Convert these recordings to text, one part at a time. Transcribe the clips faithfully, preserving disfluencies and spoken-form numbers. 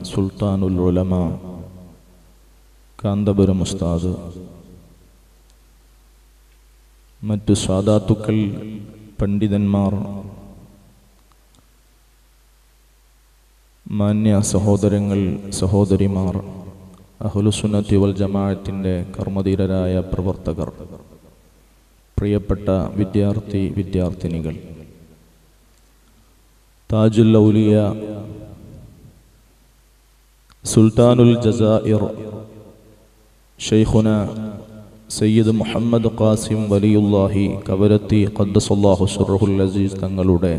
സുൽത്താനുൽ ഉലമ കാന്തപുരം ഉസ്താദ്, മറ്റു സാദാത്തുക്കൾ, പണ്ഡിതന്മാർ, മാന്യ സഹോദരങ്ങൾ, സഹോദരിമാർ, അഹ്ലുസുന്നത്തി വൽ ജമാഅത്തിൻ്റെ കർമ്മധീരരായ പ്രവർത്തകർ, പ്രിയപ്പെട്ട വിദ്യാർത്ഥി വിദ്യാർത്ഥിനികൾ, താജുൽ ഔലിയ സുൽത്താനുൽ ജസാഇർ ഷെയ്ഖുന സയ്യിദ് മുഹമ്മദ് ഖാസിം വലിയുല്ലാഹി കവരത്തി ഖദ്ദസല്ലാഹു സിർറുൽ അസീസ് തങ്ങളുടെ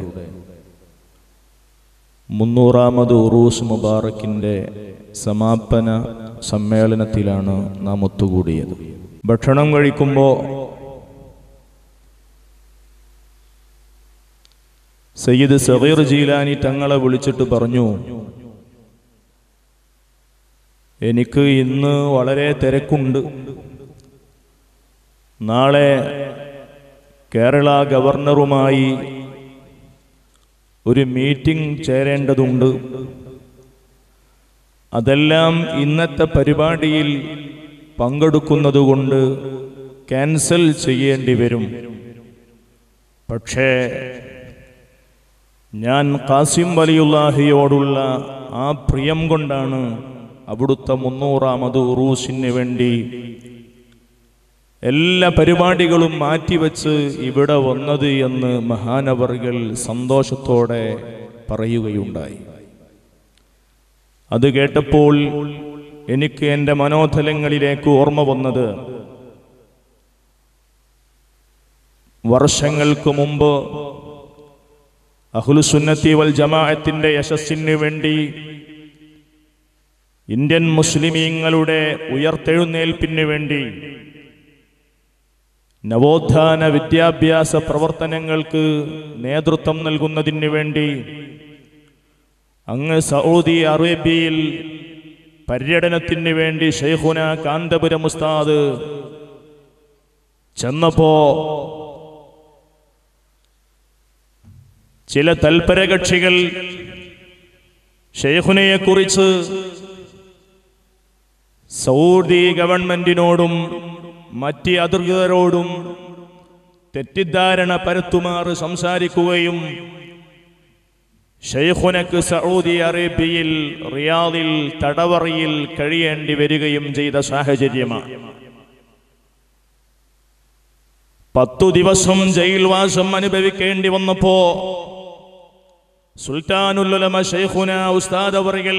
മുന്നൂറാമത് ഉറൂസ് മുബാറക്കിൻ്റെ സമാപന സമ്മേളനത്തിലാണ് നാം ഒത്തുകൂടിയത്. ഭക്ഷണം കഴിക്കുമ്പോൾ സയ്യിദ് സഗീർ ജീലാനി തങ്ങളെ വിളിച്ചിട്ട് പറഞ്ഞു, എനിക്ക് ഇന്ന് വളരെ തിരക്കുണ്ട്, നാളെ കേരള ഗവർണറുമായി ഒരു മീറ്റിംഗ് ചേരേണ്ടതുണ്ട്, അതെല്ലാം ഇന്നത്തെ പരിപാടിയിൽ പങ്കെടുക്കുന്നതുകൊണ്ട് ക്യാൻസൽ ചെയ്യേണ്ടി വരും. പക്ഷേ ഞാൻ ഖാസിം വലിയുല്ലാഹിയോടുള്ള ആ പ്രിയം കൊണ്ടാണ് അവിടുത്തെ മുന്നൂറാമത് ഉറൂസിന് വേണ്ടി എല്ലാ പരിപാടികളും മാറ്റിവെച്ച് ഇവിടെ വന്നത് എന്ന് മഹാനവർകൾ സന്തോഷത്തോടെ പറയുകയുണ്ടായി. അത് കേട്ടപ്പോൾ എനിക്ക് എൻ്റെ മനോധലങ്ങളിലേക്ക് ഓർമ്മ വന്നത്, വർഷങ്ങൾക്ക് മുമ്പ് അഹ്ലുസുന്നത്തി വൽ ജമാഅത്തിന്റെ യശസ്സിന് വേണ്ടി, ഇന്ത്യൻ മുസ്ലിമീങ്ങളുടെ ഉയർത്തെഴുന്നേൽപ്പിന് വേണ്ടി, നവോത്ഥാന വിദ്യാഭ്യാസ പ്രവർത്തനങ്ങൾക്ക് നേതൃത്വം നൽകുന്നതിന് വേണ്ടി അങ്ങ് സൗദി അറേബ്യയിൽ പര്യടനത്തിന് വേണ്ടി ഷെയ്ഖുന കാന്തപുരം ഉസ്താദ് ചെന്നപ്പോ ചില തൽപരകക്ഷികൾ ഷെയ്ഖുനയെ കുറിച്ച് സൗദി ഗവൺമെന്റിനോടും മറ്റ് അധികൃതരോടും തെറ്റിദ്ധാരണ പരത്തുമാറ് സംസാരിക്കുകയും ഷെയ്ഖുനക്ക് സൗദി അറേബ്യയിൽ റിയാദിൽ തടവറയിൽ കഴിയേണ്ടി വരികയും ചെയ്ത സാഹചര്യമാണ്. പത്തു ദിവസം ജയിൽവാസം അനുഭവിക്കേണ്ടി വന്നപ്പോ സുൽത്താനുൽ ഉലമ ഷെയ്ഖുന ഉസ്താദ് അവറുകൾ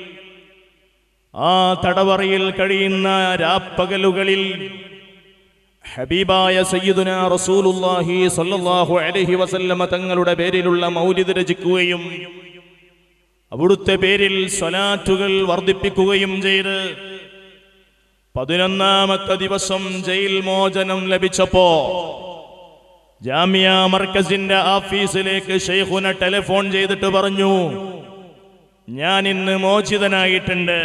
ആ തടവറയിൽ കഴിയുന്ന രാപ്പകലുകളിൽ ഹബീബായ സയ്യിദുന റസൂലുള്ളാഹി സ്വല്ലല്ലാഹു അലൈഹി വസല്ലമ തങ്ങളുടെ പേരിലുള്ള മൗലിദ് രചിക്കുകയും അവിടുത്തെ പേരിൽ സ്വലാത്തുകൾ വർദ്ധിപ്പിക്കുകയും ചെയ്ത് പതിനൊന്നാമത്തെ ദിവസം ജയിൽ മോചനം ലഭിച്ചപ്പോ ജാമിയ മർക്കസിന്റെ ഓഫീസിലേക്ക് ഷെയ്ഖുന ടെലിഫോൺ ചെയ്തിട്ട് പറഞ്ഞു, ഞാൻ ഇന്ന് മോചിതനായിട്ടുണ്ട്.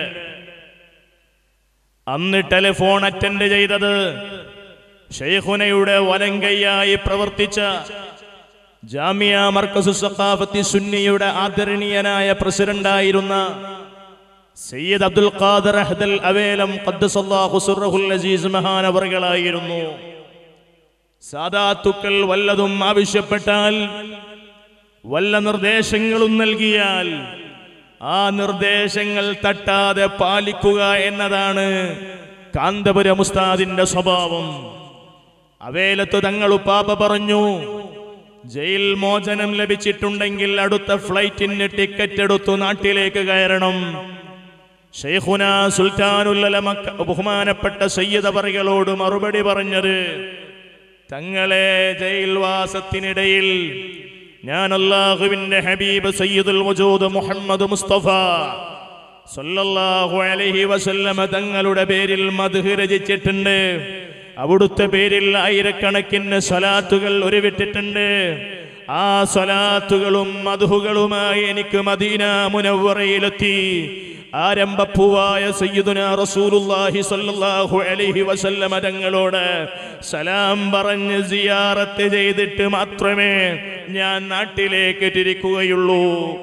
അന്ന് ടെലിഫോൺ അറ്റൻഡ് ചെയ്തത് ഷെയ്ഖുനയുടെ വലങ്കയ്യായി പ്രവർത്തിച്ച ജാമിയ മർക്കസ് സഖാഫത്തി സുന്നിയുടെ ആദരണീയനായ പ്രസിഡന്റായിരുന്ന സയ്യിദ് അബ്ദുൽ ഖാദിർ അഹ്ദൽ അവേലം ഖദ്ദസല്ലാഹു സിർറഹുൽ അസീസ് മഹാനവർകളായിരുന്നു. സാദാത്തുക്കൾ വല്ലതും ആവശ്യപ്പെട്ടാൽ, വല്ല നിർദ്ദേശങ്ങളും നൽകിയാൽ ആ നിർദ്ദേശങ്ങൾ തട്ടാതെ പാലിക്കുക എന്നതാണ് കാന്തപുരം ഉസ്താദിന്റെ സ്വഭാവം. അവേലത്ത് തങ്ങൾ ഉപ്പാപ്പ പറഞ്ഞു, ജയിൽ മോചനം ലഭിച്ചിട്ടുണ്ടെങ്കിൽ അടുത്ത ഫ്ലൈറ്റിന് ടിക്കറ്റ് എടുത്തു നാട്ടിലേക്ക് കയറണം. ഷെയ്ഖുന സുൽത്താനുൽ ഉലമ ബഹുമാനപ്പെട്ട സയ്യിദ് അവറുകളോട് മറുപടി പറഞ്ഞത്, തങ്ങളെ ജയിൽവാസത്തിനിടയിൽ ഞാൻ അല്ലാഹുവിന്റെ ഹബീബ് സയ്യിദുൽ വജൂദ് മുഹമ്മദ് മുസ്തഫ സല്ലല്ലാഹു അലൈഹി വസല്ലമ തങ്ങളുടെ പേരിൽ മദ്ഹ് രചിച്ചിട്ടുണ്ട്. അവിടുത്തെ പേരിൽ ആയിരക്കണക്കിന് സ്വലാത്തുകൾ ഉരുവിട്ടിട്ടുണ്ട്. ആ സ്വലാത്തുകളും മദ്ഹുകളുമായി എനിക്ക് മദീന മുനവ്വറയിലെത്തി ആരംഭപ്പൂവായ സയ്യിദുനാ റസൂലുള്ളാഹി സ്വല്ലല്ലാഹു അലൈഹി വസല്ലമ തങ്ങളോട് സലാം പറഞ്ഞ് സിയാറത്ത് ചെയ്തിട്ട് മാത്രമേ ഞാൻ നാട്ടിലേക്ക് തിരിക്കുകയുള്ളൂ.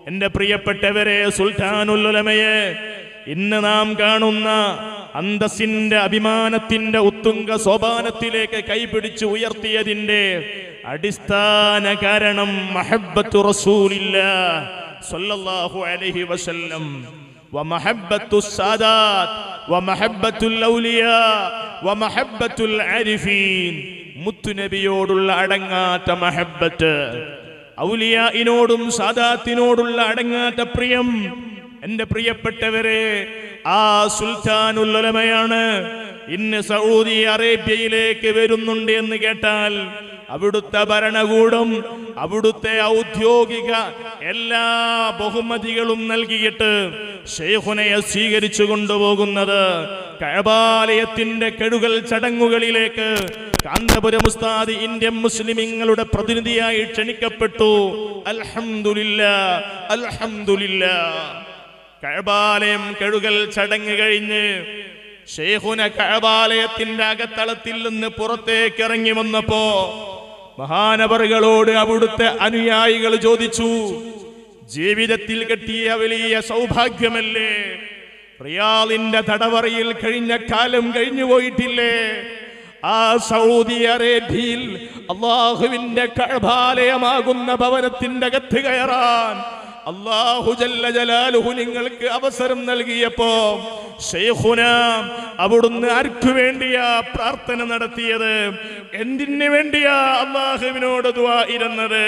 എന്റെ പ്രിയപ്പെട്ടവരെ, സുൽത്താനുൽ ഉലമയെ ഇന്ന് നാം കാണുന്ന അന്തസ്സിന്റെ അഭിമാനത്തിന്റെ ഉത്തുംഗ സോപാനത്തിലേക്ക് കൈപിടിച്ച് ഉയർത്തിയതിന്റെ അടിസ്ഥാന കാരണം മഹബ്ബത്തു റസൂലില്ലാഹ് സ്വല്ലല്ലാഹു അലൈഹി വസല്ലം വമഹബ്ബത്തു സാദാത്ത് വമഹബ്ബത്തുൽ ഔലിയാ വമഹബ്ബത്തുൽ ആരിഫീൻ. മുത്തുനബിയോടുള്ള അടങ്ങാത്ത മഹബ്ബത്ത്, ഔലിയായിനോടും സാദാത്തിനോടുള്ള അടങ്ങാത്ത പ്രിയം. എന്റെ പ്രിയപ്പെട്ടവരെ, ആ സുൽത്താനുൽ ഉലമയാണ് ഇന്ന് സൗദി അറേബ്യയിലേക്ക് വരുന്നുണ്ട് എന്ന് കേട്ടാൽ അവിടുത്തെ ഭരണകൂടം അവിടുത്തെ ഔദ്യോഗിക എല്ലാ ബഹുമതികളും നൽകിയിട്ട് ശൈഖുനയെ സ്വീകരിച്ചു കൊണ്ടുപോകുന്നത് കഅബാലയത്തിന്റെ കെടുകൾ ചടങ്ങുകളിലേക്ക് കാന്തപുരം ഉസ്താദ് ഇന്ത്യൻ മുസ്ലിമീങ്ങളുടെ പ്രതിനിധിയായി ക്ഷണിക്കപ്പെട്ടു. അൽഹംദുലില്ലാഹ്, അൽഹംദുലില്ലാഹ്. കഅബാലയം കെടുകൾ ചടങ്ങ് കഴിഞ്ഞ് ശൈഖുന കഅബാലയത്തിന്റെ അകത്തളത്തിൽ നിന്ന് പുറത്തേക്ക് ഇറങ്ങി വന്നപ്പോ മഹാനവറുകളോട് അവിടുത്തെ അനുയായികൾ ചോദിച്ചു, ജീവിതത്തിൽ കിട്ടിയ വലിയ സൗഭാഗ്യമല്ലേ? റിയാദിന്റെ തടവറയിൽ കഴിഞ്ഞ കാലം കഴിഞ്ഞു പോയിട്ടില്ലേ? ആ സൗദി അറേബ്യയിൽ അല്ലാഹുവിന്റെ കഅബാലയമാകുന്ന ഭവനത്തിന്റെ അകത്ത് കയറാൻ അല്ലാഹു ജല്ല ജലാലുഹു നിങ്ങൾക്ക് അവസരം നൽകിയപ്പോ ശൈഖുന അവിടുന്ന് ആർക്കു വേണ്ടിയാ പ്രാർത്ഥന നടത്തിയത്? എന്തിനു വേണ്ടിയാ അല്ലാഹുവിനോട് ദുആ ഇരുന്നത്?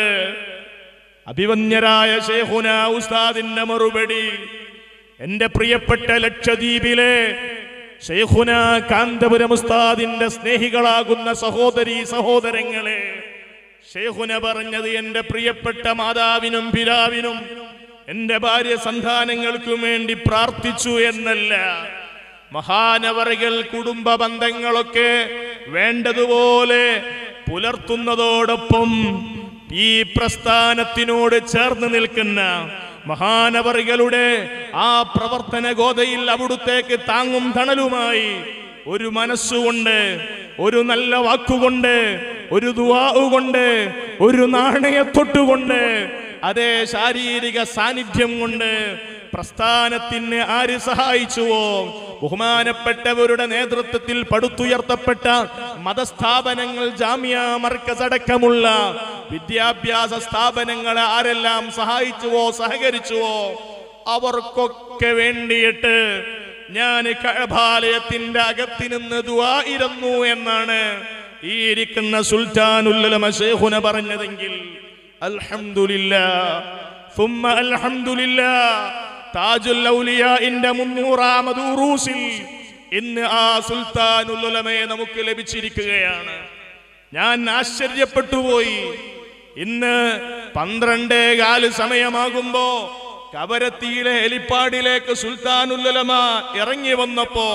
അഭിവന്യരായ ശൈഖുന ഉസ്താദിന്റെ മറുപടി, എന്റെ പ്രിയപ്പെട്ട ലക്ഷദ്വീപിലെ ശൈഖുന കാന്തപുരം ഉസ്താദിന്റെ സ്നേഹികളാകുന്ന സഹോദരീ സഹോദരങ്ങളെ, ശൈഖുന പറഞ്ഞത് എന്റെ പ്രിയപ്പെട്ട മാതാവിനും പിതാവിനും എന്റെ ഭാര്യ സന്താനങ്ങൾക്കും വേണ്ടി പ്രാർത്ഥിച്ചു എന്നല്ല. മഹാനവറുകൾ കുടുംബ ബന്ധങ്ങളൊക്കെ വേണ്ടതുപോലെ പുലർത്തുന്നതോടൊപ്പം ഈ പ്രസ്ഥാനത്തിനോട് ചേർന്ന് നിൽക്കുന്ന മഹാനവറുകളുടെ ആ പ്രവർത്തന ഗോതയിൽ അവിടുത്തേക്ക് താങ്ങും തണലുമായി ഒരു മനസ്സുകൊണ്ട്, ഒരു നല്ല വാക്കുകൊണ്ട്, ഒരു ദുആ കൊണ്ട്, ഒരു നാണയത്തൊട്ടുകൊണ്ട്, അതേ ശാരീരിക സാന്നിധ്യം കൊണ്ട് പ്രസ്ഥാനത്തിന് ആര് സഹായിച്ചുവോ, ബഹുമാനപ്പെട്ടവരുടെ നേതൃത്വത്തിൽ പടുത്തുയർത്തപ്പെട്ട മതസ്ഥാപനങ്ങൾ, ജാമിയ മർക്കസ് അടക്കമുള്ള വിദ്യാഭ്യാസ സ്ഥാപനങ്ങളെ ആരെല്ലാം സഹായിച്ചുവോ, സഹകരിച്ചുവോ, അവർക്കൊക്കെ വേണ്ടിയിട്ട് ഞാൻ കഅബാലയത്തിന്റെ അകത്ത് നിന്ന് ദുആ ഇരുന്നു എന്നാണ് ഈ ഇരിക്കുന്ന സുൽത്താനുൽ ഉലമ ശൈഖുന പറഞ്ഞതെങ്കിൽ അൽഹംദുലില്ലാഹ് സുമ്മ അൽഹംദുലില്ലാഹ്. താജുൽ ഔലിയാഇന്റെ മുന്നൂറാമത് ഉറൂസിൽ ഇന്ന് ആ സുൽത്താനുൽ ഉലമയെ നമുക്ക് ലഭിച്ചിരിക്കുകയാണ്. ഞാൻ ആശ്ചര്യപ്പെട്ടു പോയി. ഇന്ന് പന്ത്രണ്ടേ കാല് സമയമാകുമ്പോ കവരത്തിയിലെ ഹെലിപ്പാഡിലേക്ക് സുൽത്താനുൽ ഉലമ ഇറങ്ങി വന്നപ്പോ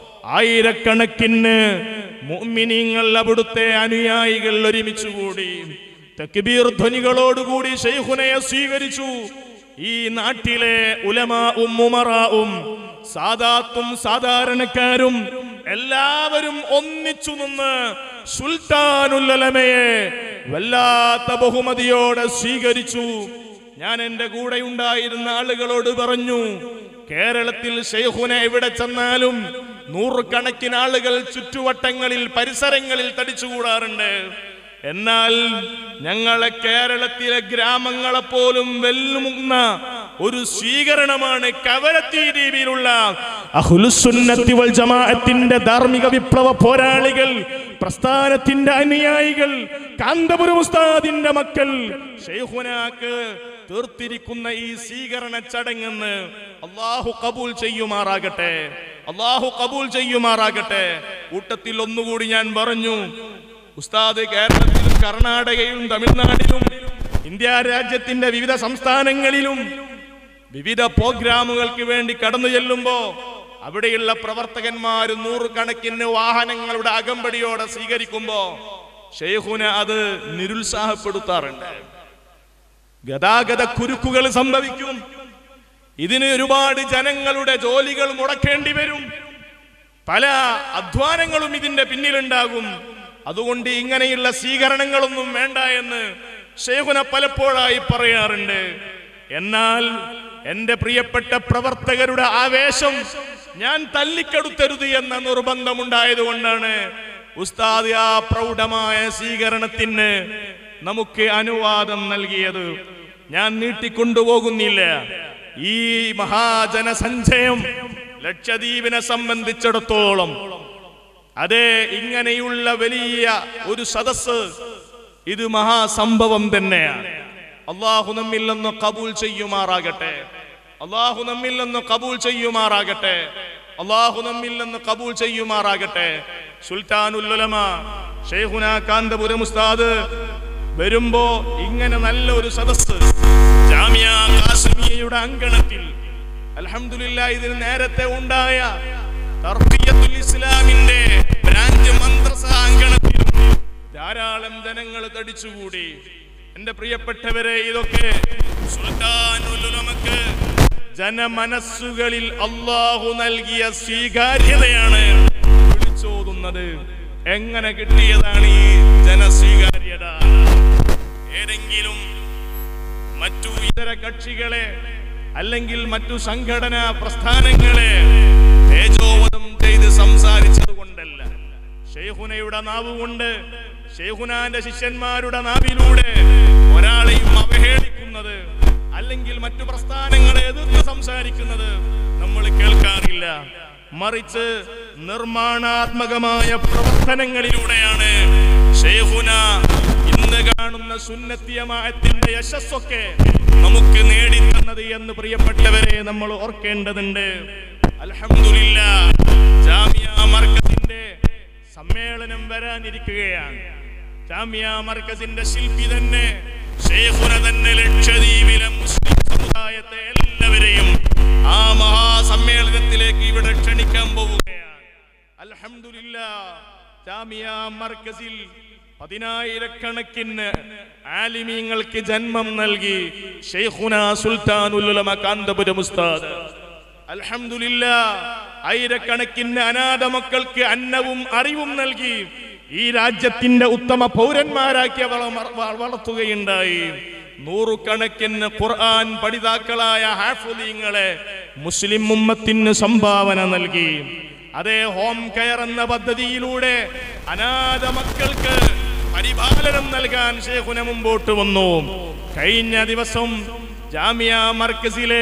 ആയിരക്കണക്കിന് മുഅ്മിനീങ്ങൾ, അവിടുത്തെ അനുയായികൾ ഒരുമിച്ചുകൂടി തക്ബീർ ധ്വനികളോടുകൂടി ശൈഖുനയെ സ്വീകരിച്ചു. ഈ നാട്ടിലെ ഉലമാഉം ഉമറാഉം സാദാത്തും സാധാരണക്കാരും എല്ലാവരും ഒന്നിച്ചു നിന്ന് സുൽത്താനുൽ ഉലമയെ വല്ലാത്ത ബഹുമതിയോടെ സ്വീകരിച്ചു. ഞാൻ എന്റെ കൂടെ ഉണ്ടായിരുന്ന ആളുകളോട് പറഞ്ഞു, കേരളത്തിൽ ശൈഖുന എവിടെ ചെന്നാലും നൂറുകണക്കിന് ആളുകൾ ചുറ്റുവട്ടങ്ങളിൽ പരിസരങ്ങളിൽ തടിച്ചുകൂടാറുണ്ട്. എന്നാൽ ഞങ്ങളെ കേരളത്തിലെ ഗ്രാമങ്ങളെ പോലും വെല്ലുമുന്ന ഒരു സ്വീകരണമാണ് കവരത്തി ദ്വീപിലുള്ള അഹ്ലുസുന്നത്തി വൽ ജമാഅത്തിന്റെ ധാർമ്മിക വിപ്ലവ പോരാളികൾ, പ്രസ്ഥാനത്തിന്റെ അനുയായികൾ, കാന്തപുരം ഉസ്താദിന്റെ മക്കൾ ശൈഖുനാക്ക് തീർത്തിരിക്കുന്ന ഈ സ്വീകരണ ചടങ്ങെന്ന് അല്ലാഹു കബൂൽ ചെയ്യുമാറാകട്ടെ, അല്ലാഹു കബൂൽ ചെയ്യുമാറാകട്ടെ. കൂട്ടത്തിൽ ഒന്നുകൂടി ഞാൻ പറഞ്ഞു, ഉസ്താദ് കേരളത്തിലും കർണാടകയിലും തമിഴ്നാട്ടിലും ഇന്ത്യ രാജ്യത്തിന്റെ വിവിധ സംസ്ഥാനങ്ങളിലും വിവിധ പ്രോഗ്രാമുകൾക്ക് വേണ്ടി കടന്നു ചെല്ലുമ്പോ അവിടെയുള്ള പ്രവർത്തകന്മാർ നൂറുകണക്കിന് വാഹനങ്ങളുടെ അകമ്പടിയോടെ സ്വീകരിക്കുമ്പോ ശൈഖുന അത് നിരുത്സാഹപ്പെടുത്താറുണ്ട്. ഗതാഗത കുരുക്കുകൾ സംഭവിക്കും. ഇതിന് ഒരുപാട് ജനങ്ങളുടെ ജോലികൾ മുടക്കേണ്ടി വരും. പല അധ്വാനങ്ങളും ഇതിന്റെ പിന്നിലുണ്ടാകും. അതുകൊണ്ട് ഇങ്ങനെയുള്ള സ്വീകരണങ്ങളൊന്നും വേണ്ട എന്ന് ശൈഖുന പലപ്പോഴായി പറയാറുണ്ട്. എന്നാൽ എന്റെ പ്രിയപ്പെട്ട പ്രവർത്തകരുടെ ആവേശം ഞാൻ തല്ലിക്കെടുത്തരുത് എന്ന നിർബന്ധമുണ്ടായതുകൊണ്ടാണ് ഉസ്താദ് ആ പ്രൗഢമായ സ്വീകരണത്തിന് നമുക്ക് അനുവാദം നൽകിയത്. ഞാൻ നീട്ടിക്കൊണ്ടുപോകുന്നില്ല. ഈ മഹാജനസഞ്ചയം ലക്ഷദ്വീപിനെ സംബന്ധിച്ചിടത്തോളം അതേ ഇങ്ങനെയുള്ള വലിയ ഒരു സദസ്സ് ഇത് മഹാസംഭവം തന്നെയാണ്. അള്ളാഹു നമ്മിൽ നിന്ന് കബൂൽ ചെയ്യുമാറാകട്ടെ. അള്ളാഹു നമ്മിൽ നിന്ന് കബൂൽ ചെയ്യുമാറാകട്ടെ. അള്ളാഹു നമ്മിൽ നിന്ന് കബൂൽ ചെയ്യുമാറാകട്ടെ. സുൽത്താനുൽ ഉലമ ശൈഖുനാ കാന്തപുരം ഉസ്താദ് വരുമ്പോ ഇങ്ങനെ നല്ല ഒരു സദസ്സ് ജാമിയ ഖാസിമിയയുടെ അങ്കണത്തിൽ അൽഹംദുലില്ലാഹ് ഇതിന് നേരത്തെ ഉണ്ടായ തർബിയത്തുൽ ഇസ്ലാമിന്റെ ബ്രാഞ്ച് മദ്രസ അങ്കണത്തിൽ ധാരാളം ജനങ്ങൾ തടിച്ചുകൂടി. എന്റെ പ്രിയപ്പെട്ടവരെ, ഇതൊക്കെ സുൽത്താനുൽ ഉലമക്ക് ജനമനസ്സുകളിൽ അല്ലാഹു നൽകിയ സ്വീകാര്യതയാണ് വിളിച്ചോതുന്നത്. എങ്ങനെ കിട്ടിയതാണ് ഈ ജനസ്വീകാര്യത? ഏതെങ്കിലും മറ്റു ഇതര കക്ഷികളെ അല്ലെങ്കിൽ മറ്റു സംഘടനാ പ്രസ്ഥാനങ്ങളെ തേജോവധം ചെയ്ത് സംസാരിച്ചത് കൊണ്ടല്ല, ശൈഖുനയുടെ നാവ് കൊണ്ട്, ശൈഖുനാന്റെ ശിഷ്യന്മാരുടെ നാവിലൂടെ ഒരാളെയും അവഹേളിക്കുന്നത് അല്ലെങ്കിൽ മറ്റു പ്രസ്ഥാനങ്ങളെ എതിർത്ത് സംസാരിക്കുന്നത് നമ്മൾ കേൾക്കാറില്ല. മറിച്ച് നിർമ്മാണാത്മകമായ പ്രവർത്തനങ്ങളിലൂടെയാണ് ശൈഖുന ഇന്ന് കാണുന്ന സുന്നത്തി ജമാഅത്തിന്റെ യശസ്സൊക്കെ നമുക്ക് നേടിത്തന്നത് എന്ന് പ്രിയപ്പെട്ടവരെ നമ്മൾ ഓർക്കേണ്ടതുണ്ട്. അൽഹംദുലില്ലാഹ്, ജാമിയ മർകസിന്റെ സമ്മേളനം വരാനിരിക്കുകയാണ്. ജാമിയ മർകസിന്റെ ശില്പി തന്നെ ശൈഖുന തന്നെ ലക്ഷദ്വീപിലെ മുസ്ലിം സമുദായത്തെ എല്ലാവരെയും ആ മഹാസമ്മേളനത്തിലേക്ക് ഇവിടെ ക്ഷണിക്കാൻ പോവുകയാണ്. അൽഹംദുലില്ലാഹ്, ജാമിയ മർകസിൽ പതിനായിരക്കണക്കിന് ആലിമീങ്ങൾക്ക് ജന്മം നൽകി ശൈഖുനാ സുൽത്താനുൽ ഉലമ കാന്തപുരം ഉസ്താദ്. അൽഹംദുലില്ലാഹ്, ആയിരക്കണക്കിന് അനാഥ മക്കൾക്ക് അന്നവും അറിവും നൽകി ഈ രാജ്യത്തിന്റെ ഉത്തമ പൗരന്മാരാക്കി വളർത്തുകയുണ്ടായി. നൂറുകണക്കിന് ഖുർആൻ പഠിതാക്കളായ ഹാഫിളീങ്ങളെ മുസ്ലിം ഉമ്മത്തിന് സംഭാവന നൽകി. അതേ ഹോം കെയർ എന്ന പദ്ധതിയിലൂടെ അനാഥ മക്കൾക്ക് പരിപാലനം നൽകാൻ ശൈഖുന മുമ്പോട്ട് വന്നു. കഴിഞ്ഞ ദിവസം ജാമിയ മർകസിലെ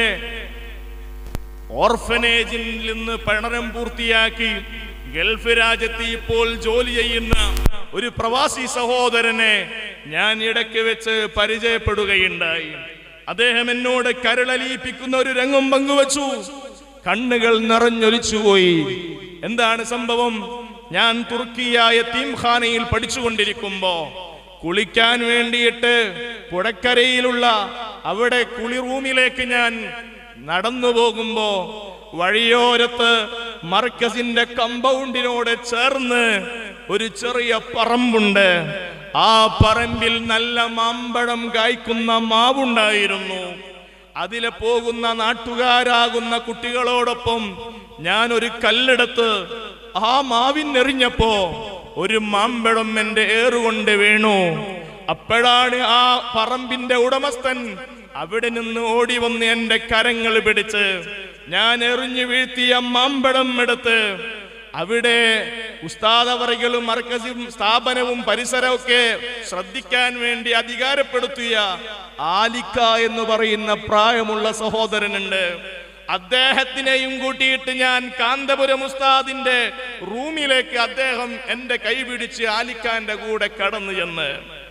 ഓർഫനേജിൽ നിന്ന് പഠനം പൂർത്തിയാക്കി ഗൾഫ് രാജ്യത്ത് ഇപ്പോൾ ജോലി ചെയ്യുന്ന ഒരു പ്രവാസി സഹോദരനെ ഞാൻ ഇടയ്ക്ക് വെച്ച് പരിചയപ്പെടുകയുണ്ടായി. അദ്ദേഹം എന്നോട് കരളലിയിപ്പിക്കുന്ന ഒരു രംഗം പങ്കുവച്ചു. കണ്ണുകൾ നിറഞ്ഞൊലിച്ചുപോയി. എന്താണ് സംഭവം? ഞാൻ തുർക്കിയ യതീംഖാനയിൽ പഠിച്ചുകൊണ്ടിരിക്കുമ്പോ കുളിക്കാൻ വേണ്ടിയിട്ട് പുഴക്കരയിലുള്ള അവിടെ കുളി റൂമിലേക്ക് ഞാൻ നടന്നു പോകുമ്പോ വഴിയോരത്ത് മർകസിന്റെ കമ്പൗണ്ടിനോട് ചേർന്ന് ഒരു ചെറിയ പറമ്പുണ്ട്. ആ പറമ്പിൽ നല്ല മാമ്പഴം കായ്ക്കുന്ന മാവുണ്ടായിരുന്നു. അതിലെ പോകുന്ന നാട്ടുകാരാകുന്ന കുട്ടികളോടൊപ്പം ഞാൻ ഒരു കല്ലെടുത്ത് ആ മാവിനെറിഞ്ഞപ്പോ ഒരു മാമ്പഴം എന്റെ ഏറുകൊണ്ട് വീണു. അപ്പോഴാണ് ആ പറമ്പിന്റെ ഉടമസ്ഥൻ അവിടെ നിന്ന് ഓടി വന്ന് എന്റെ കരങ്ങൾ പിടിച്ച് ഞാൻ എറിഞ്ഞു വീഴ്ത്തിയ മാമ്പഴം എടുത്ത് അവിടെ ഉസ്താദവറുകളും മർകസും സ്ഥാപനവും പരിസരമൊക്കെ ശ്രദ്ധിക്കാൻ വേണ്ടി അധികാരപ്പെടുത്തിയ ആലിക്ക എന്ന് പറയുന്ന പ്രായമുള്ള സഹോദരനുണ്ട്. അദ്ദേഹത്തിനെയും കൂട്ടിയിട്ട് ഞാൻ കാന്തപുരം ഉസ്താദിന്റെ റൂമിലേക്ക് അദ്ദേഹം എന്റെ കൈ പിടിച്ച് ആലിക്കാന്റെ കൂടെ കടന്നു ചെന്ന്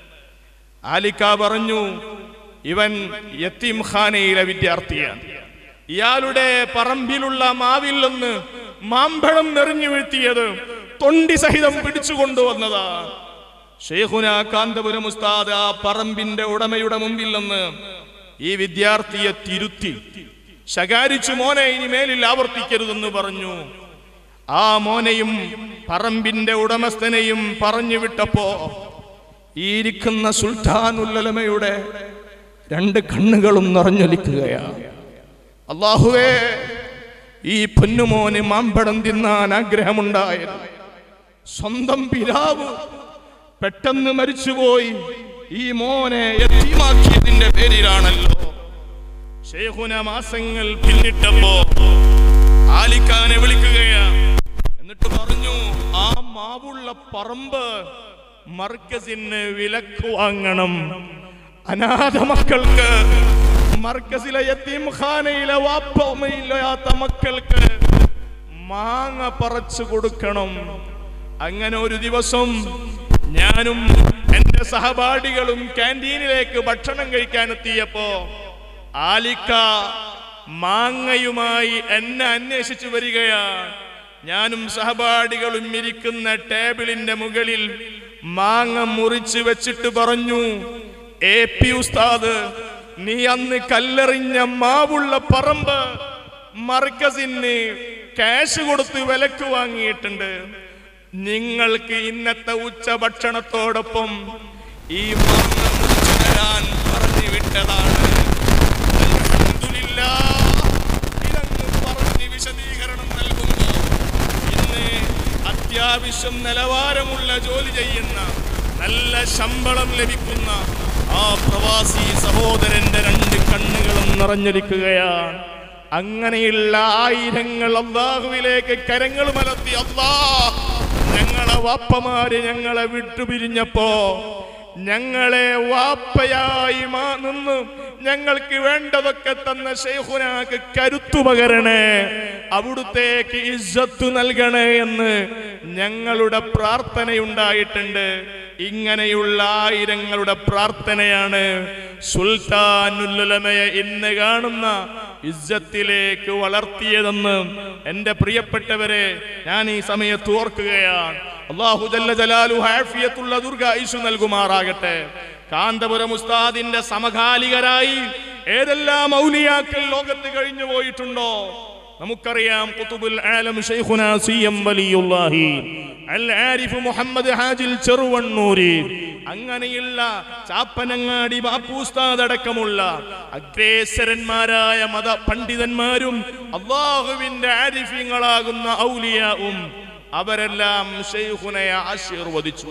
ആലിക്ക പറഞ്ഞു, ഇവൻ യതീംഖാനയിലെ വിദ്യാർത്ഥിയാണ്. ഇയാളുടെ പറമ്പിലുള്ള മാവിൽ നിന്ന് മാമ്പഴം എറിഞ്ഞു വീഴ്ത്തിയത് തൊണ്ടി സഹിതം പിടിച്ചുകൊണ്ടുവന്നതാ. ശൈഖുനാ കാന്തപുരം ഉസ്താദ് ആ പറമ്പിന്റെ ഉടമയുടെ മുമ്പിൽ നിന്ന് ഈ വിദ്യാർത്ഥിയെ തിരുത്തി ശകാരിച്ചു, മോനെ ഇനി മേലിൽ ആവർത്തിക്കരുതെന്ന് പറഞ്ഞു. ആ മോനെയും പറമ്പിന്റെ ഉടമസ്ഥനെയും പറഞ്ഞു വിട്ടപ്പോ ഈ ഇരിക്കുന്ന സുൽത്താനുൽ ഉലമയുടെ രണ്ട് കണ്ണുകളും നിറഞ്ഞൊലിക്കുകയാണ്. അല്ലാഹുവേ, ഈ പൊന്നുമോന് മാമ്പഴം തിന്നാൻ ആഗ്രഹമുണ്ടായത് സ്വന്തം പിതാവ് പെട്ടെന്ന് മരിച്ചുപോയി ഈ മോനെ യതീമാക്കിയതിന്റെ പേരിലാണല്ലോ. ശൈഖുന മാസങ്ങൾ പിന്നിട്ടപ്പോ ആലിക്കാനെ വിളിക്കുകയാ. എന്നിട്ട് പറഞ്ഞു, ആ മാവുള്ള പറമ്പ് മർക്കസിന് വിലക്ക് വാങ്ങണം. അനാഥ മക്കൾക്ക്, മർക്കസിലെ യതീംഖാനയിലെ വാപ്പയില്ലാത്ത മക്കൾക്ക് മാങ്ങ പറിച്ചു കൊടുക്കണം. അങ്ങനെ ഒരു ദിവസം ഞാനും എന്റെ സഹപാഠികളും ക്യാൻറ്റീനിലേക്ക് ഭക്ഷണം കഴിക്കാൻ എത്തിയപ്പോ ആലിക്ക മാങ്ങയുമായി എന്നെ അന്വേഷിച്ചു വരികയാണ്. ഞാനും സഹപാഠികളും ഇരിക്കുന്ന ടേബിളിന്റെ മുകളിൽ മാങ്ങ മുറിച്ച് വെച്ചിട്ട് പറഞ്ഞു, എ പി ഉസ്താദ്, നീ അന്ന് കല്ലെറിഞ്ഞ മാവുള്ള പറമ്പ് മർക്കസിന് ക്യാഷ് കൊടുത്ത് വിലക്ക് വാങ്ങിയിട്ടുണ്ട്. നിങ്ങൾക്ക് ഇന്നത്തെ ഉച്ച ഭക്ഷണത്തോടൊപ്പം ഈ മാങ്ങ മുറിച്ചു തരാൻ പറഞ്ഞു വിട്ടതാണ്. ഇതങ്ങ് പറഞ്ഞ് വിശദീകരണം നൽകുന്നു. ഇന്ന് അത്യാവശ്യം നിലവാരമുള്ള ജോലി ചെയ്യുന്ന, നല്ല ശമ്പളം ലഭിക്കുന്ന ആ പ്രവാസി സഹോദരന്റെ രണ്ട് കണ്ണുകളും നിറഞ്ഞിരിക്കുകയാണ്. അങ്ങനെയുള്ള ആയിരങ്ങൾ അല്ലാഹുവിലേക്ക് കരങ്ങൾ മലർത്തി, അല്ലാഹ് ഞങ്ങളെ വാപ്പമാര് ഞങ്ങളെ വിട്ടുപിരിഞ്ഞപ്പോ ഞങ്ങളെ വാപ്പയായി നിന്ന് ഞങ്ങൾക്ക് വേണ്ടതൊക്കെ തന്ന ശൈഖുനാക്ക് കരുത്തു പകരണേ, അവിടുത്തേക്ക് ഇസ്സത്ത് നൽകണേ എന്ന് ഞങ്ങളുടെ പ്രാർത്ഥനയുണ്ടായിട്ടുണ്ട്. ഇങ്ങനെയുള്ള ആയിരങ്ങളുടെ പ്രാർത്ഥനയാണ് സുൽത്താനുൽ ഉലമയെ ഇന്ന് കാണുന്ന ഇസ്സത്തിലേക്ക് വളർത്തിയതെന്ന് എന്റെ പ്രിയപ്പെട്ടവരെ ഞാൻ ഈ സമയത്ത് ഓർക്കുകയാണ്. അല്ലാഹു ജല്ല ജലാലുഹു ആഫിയത്തുള്ള ദീർഘായുസ്സ് നൽകുമാറാകട്ടെ. കാന്തപുരം ഉസ്താദിന്റെ സമകാലികരായി ഏതെല്ലാം ഔലിയാക്കൾ ലോകത്ത് കഴിഞ്ഞു പോയിട്ടുണ്ടോ നമുക്കറിയാം. ഖുതുബുൽ ആലം ശൈഖുനാ സി എം വലിയുല്ലാഹി അൽ ആരിഫ് മുഹമ്മദ് ഹാജിൽ ചെറുവണ്ണൂരി, അങ്ങനെയുള്ള ചാപ്പനങ്ങാടി ബാപ്പു ഉസ്താദ് അടക്കമുള്ള അഗ്രേസരന്മാരായ മത പണ്ഡിതന്മാരും അല്ലാഹുവിന്റെ ആരിഫീങ്ങളാകുന്ന ഔലിയാവും അവരെല്ലാം ശൈഖുനയെ ആശീർവദിച്ചു.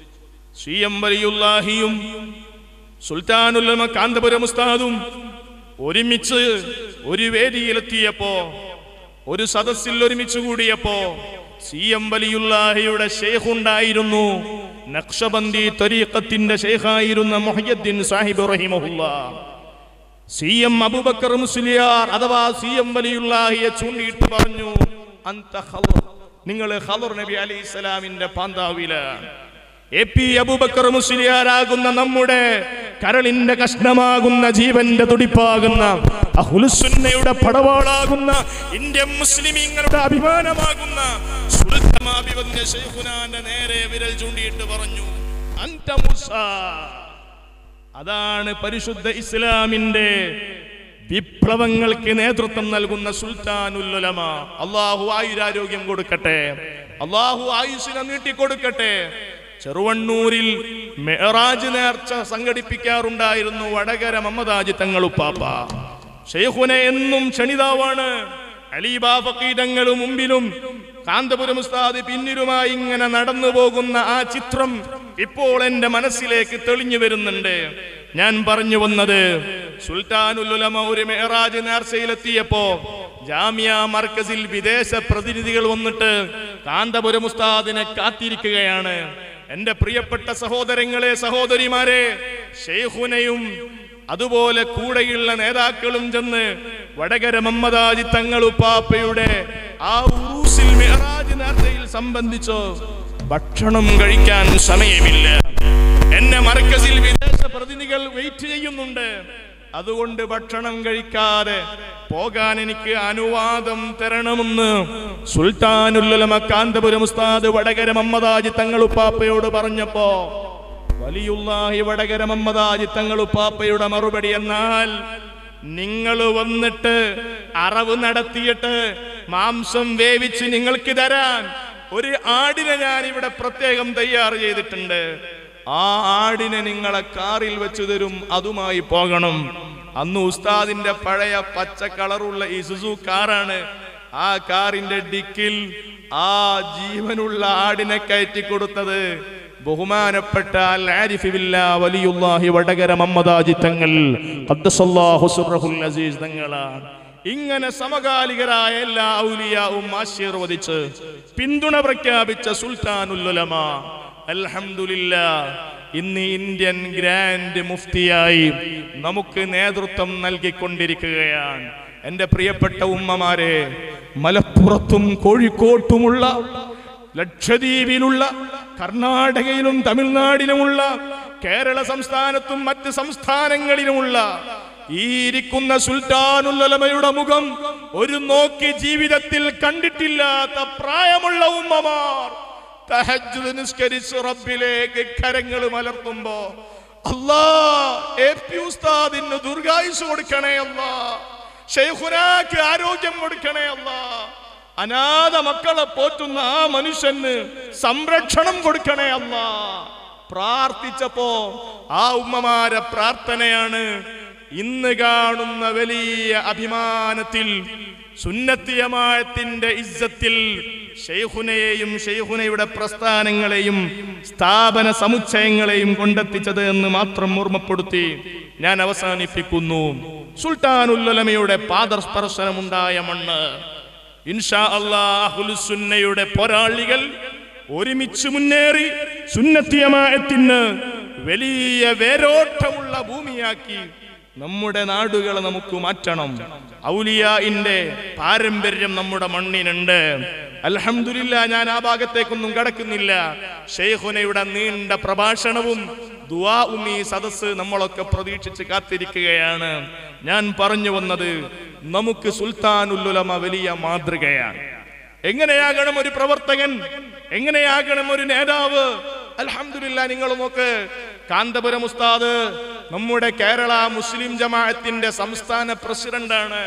സി എം വലിയുല്ലാഹിയും സുൽത്താനുൽ ഉലമ കാന്തപുരം ഉസ്താദും ഒരുമിച്ച് ഒരു വേദിയിലെത്തിയപ്പോ, ഒരു സദസ്സിൽ ഒരുമിച്ച് കൂടിയപ്പോ സി എം വലിയുല്ലാഹിയുടെ ശൈഖ് ഉണ്ടായിരുന്നു. നഖ്ശബന്ദി തരീഖത്തിന്റെ ശൈഖായിരുന്ന മുഹയ്യദ്ദീൻ സാഹിബ് റഹിമഹുല്ലാഹ്. സി എം അബൂബക്കർ മുസ്ലിയാർ അഥവാ സി എം വലിയുല്ലാഹിയെ ചൂണ്ടിയിട്ട് പറഞ്ഞു, അന്ത ഖദർ, നിങ്ങൾ ഖദർ നബി അലൈഹിസ്സലാമിന്റെ പാന്താവിലാണ്. എ പി അബൂബക്കർ മുസ്ലിയാരാകുന്ന നമ്മുടെ കരളിന്റെ കഷ്ണമാകുന്ന ജീവന്റെ തുടിപ്പാകുന്ന അഹ്ലുസുന്നയുടെ പടവാളാകുന്ന ഇന്ത്യൻ മുസ്ലിമീങ്ങളുടെ അഭിമാനമാകുന്ന സുൽത്താനുൽ ശൈഖുനാന്റെ നേരെ വിരൽ ചൂണ്ടിയിട്ട് പറഞ്ഞു, അന്ത മൂസ. അതാണ് പരിശുദ്ധ ഇസ്ലാമിന്റെ വിപ്ലവങ്ങൾക്ക് നേതൃത്വം നൽകുന്ന സുൽത്താനുൽ ഉലമ. അല്ലാഹു ആയുരാരോഗ്യം കൊടുക്കട്ടെ, അല്ലാഹു ആയുസ്സിനെ നീട്ടിക്കൊടുക്കട്ടെ. ചെറുവണ്ണൂരിൽ മെഹറാജ് നേർച്ച സംഘടിപ്പിക്കാറുണ്ടായിരുന്നു വടകര മമ്മദാജി തങ്ങളുപ്പാപ്പ. ശൈഖുനെ എന്നും ക്ഷണിതാവാണ്. അലീബാ ഫഖീദങ്ങൾ മുമ്പിലും കാന്തപുരം ഉസ്താദ് പിന്നിലുമായി ഇങ്ങനെ നടന്നു പോകുന്ന ആ ചിത്രം ഇപ്പോൾ എന്റെ മനസ്സിലേക്ക് തെളിഞ്ഞു വരുന്നുണ്ട്. ഞാൻ പറഞ്ഞു വന്നത്, സുൽത്താനുൽ ഉലമ ഒരു മെഹറാജ് നേർച്ചയിലെത്തിയപ്പോ ജാമിയ മർക്കസിൽ വിദേശ പ്രതിനിധികൾ വന്നിട്ട് കാന്തപുരം ഉസ്താദിനെ കാത്തിരിക്കുകയാണ്. എന്റെ പ്രിയപ്പെട്ട സഹോദരങ്ങളെ, സഹോദരിമാരെ, ശൈഖുനയും അതുപോലെ കൂടെയുള്ള നേതാക്കളും ചെന്ന് വടകര മമ്മദാജി തങ്ങളുപ്പാപ്പയുടെ ആ ഉറൂസിൽ മിഅ്റാജ് നേർച്ചയിൽ സംബന്ധിച്ച് ഭക്ഷണം കഴിക്കാൻ സമയമില്ല. എന്നെ മർക്കസിൽ വിദേശ പ്രതിനിധികൾ വെയിറ്റ് ചെയ്യുന്നുണ്ട്. അതുകൊണ്ട് ഭക്ഷണം കഴിക്കാതെ പോകാൻ എനിക്ക് അനുവാദം തരണമെന്ന് സുൽത്താനുൽ ഉലമ കാന്തപുരം ഉസ്താദ് വടകര മമ്മദാജി തങ്ങളുപ്പാപ്പയോട് പറഞ്ഞപ്പോ വലിയുല്ലാഹി വടകര മമ്മദാജി തങ്ങളുപ്പാപ്പയുടെ മറുപടി, എന്നാൽ നിങ്ങൾ വന്നിട്ട് അറവ് നടത്തിയിട്ട് മാംസം വേവിച്ച് നിങ്ങൾക്ക് തരാൻ ഒരു ആടിനെ ഞാൻ ഇവിടെ പ്രത്യേകം തയ്യാർ ചെയ്തിട്ടുണ്ട്. ആ ആടിനെ നിങ്ങളെ കാറിൽ വെച്ചു തരും, അതുമായി പോകണം. അന്ന് ഉസ്താദിന്റെ പഴയ പച്ച കളറുള്ള ഇസുസു കാറാണ്. ആ കാറിന്റെ ഡിക്കിൽ ആ ജീവനുള്ള ആടിനെ കയറ്റി കൊടുത്തത് ബഹുമാനപ്പെട്ട അൽ ആരിഫ് ബില്ലാഹ് വലിയുല്ലാഹി വടകര മമ്മദാജി തങ്ങൾ ഖദ്ദസല്ലാഹു സിർറഹുൽ അസീസ് തങ്ങളാണ്. ഇങ്ങനെ സമകാലികരായ എല്ലാ ഔലിയാവും ആശീർവദിച്ച് പിന്തുണ പ്രഖ്യാപിച്ച സുൽത്താനുൽ ഉലമ അൽഹംദുലില്ലാഹ് ഇന്ന് ഇന്ത്യൻ ഗ്രാൻഡ് മുഫ്തിയായി നമുക്ക് നേതൃത്വം നൽകിക്കൊണ്ടിരിക്കുകയാണ്. എൻ്റെ പ്രിയപ്പെട്ട ഉമ്മമാരെ, മലപ്പുറത്തും കോഴിക്കോട്ടുമുള്ള, ലക്ഷദ്വീപിലുള്ള, കർണാടകയിലും തമിഴ്നാടിലുമുള്ള, കേരള സംസ്ഥാനത്തും മറ്റ് സംസ്ഥാനങ്ങളിലുമുള്ള ഈ ഇരിക്കുന്ന സുൽത്താനുൽ ഉലമയുടെ മുഖം ഒരു നോക്കി ജീവിതത്തിൽ കണ്ടിട്ടില്ലാത്ത പ്രായമുള്ള ഉമ്മമാർ തഹജ്ജുദ് നിസ്കരിച്ച് റബ്ബിലേക്ക് കരങ്ങൾ മലർത്തുമ്പോ അല്ലാഹ് എ പി ഉസ്താദിന് ദീർഘായുസ്സ് കൊടുക്കണേ അല്ലാഹ്, ശൈഖുനാക്ക് ആരോഗ്യം കൊടുക്കണേ അല്ലാഹ്, അനാഥ മക്കളെ പോറ്റുന്ന ആ മനുഷ്യന് സംരക്ഷണം കൊടുക്കണേ അല്ലാഹ് പ്രാർത്ഥിച്ചപ്പോ ആ ഉമ്മമാരെ പ്രാർത്ഥനയാണ് ഇന്ന് കാണുന്ന വലിയ അഭിമാനത്തിൽ സുന്നത്തി ജമാഅത്തിന്റെ ഇസ്സത്തിൽ ശൈഖുനയെയും ശൈഖുനയുടെ പ്രസ്ഥാനങ്ങളെയും സ്ഥാപന സമുച്ചയങ്ങളെയും കൊണ്ടെത്തിച്ചത് എന്ന് മാത്രം ഓർമ്മപ്പെടുത്തി ഞാൻ അവസാനിപ്പിക്കുന്നു. സുൽത്താനുൽ ഉലമയുടെ പാദസ്പർശനമുണ്ടായ മണ്ണ്. ഇൻഷാ അല്ലാഹ് അഹ്ലുസ് സുന്നയുടെ പോരാളികൾ ഒരുമിച്ച് മുന്നേറി സുന്നത്തി ജമാഅത്തിന് വലിയ വേരോട്ടമുള്ള ഭൂമിയാക്കി നമ്മുടെ നാടുകളെ നമുക്ക് മാറ്റണം. ഔലിയാഇന്റെ പാരമ്പര്യം നമ്മുടെ മണ്ണിനുണ്ട്. അൽഹംദുലില്ലാഹ്, ഞാൻ ആ ഭാഗത്തേക്കൊന്നും കടക്കുന്നില്ല. ശൈഖുനയുടെ നീണ്ട പ്രഭാഷണവും ദുആഉം ഈ സദസ്സ് നമ്മളൊക്കെ പ്രതീക്ഷിച്ച് കാത്തിരിക്കുകയാണ്. ഞാൻ പറഞ്ഞു വന്നത്, നമുക്ക് സുൽത്താനുൽ ഉലമ വലിയ മാതൃകയാണ്. എങ്ങനെയാകണം ഒരു പ്രവർത്തകൻ, എങ്ങനെയാകണം ഒരു നേതാവ്? അൽഹംദുലില്ലാഹ്, നിങ്ങൾ നോക്ക്, കാന്തപുരം ഉസ്താദ് നമ്മുടെ കേരള മുസ്ലിം ജമാഅത്തിന്റെ സംസ്ഥാന പ്രസിഡന്റാണ്.